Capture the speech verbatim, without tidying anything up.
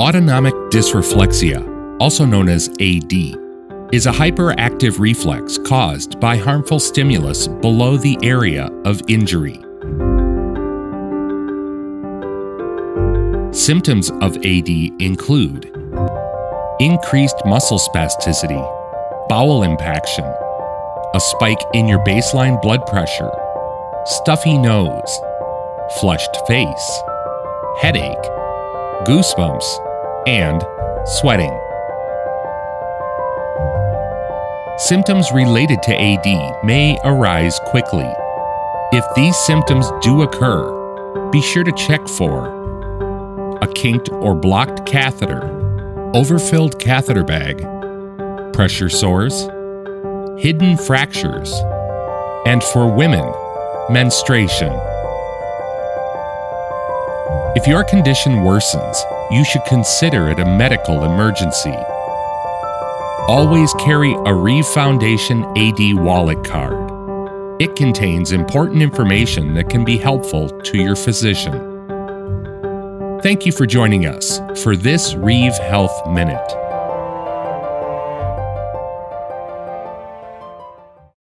Autonomic dysreflexia, also known as A D, is a hyperactive reflex caused by harmful stimulus below the area of injury. Symptoms of A D include increased muscle spasticity, bowel impaction, a spike in your baseline blood pressure, stuffy nose, flushed face, headache, goosebumps, and sweating. Symptoms related to A D may arise quickly. If these symptoms do occur, be sure to check for a kinked or blocked catheter, overfilled catheter bag, pressure sores, hidden fractures, and for women, menstruation. If your condition worsens, you should consider it a medical emergency. Always carry a Reeve Foundation A D wallet card. It contains important information that can be helpful to your physician. Thank you for joining us for this Reeve Health Minute.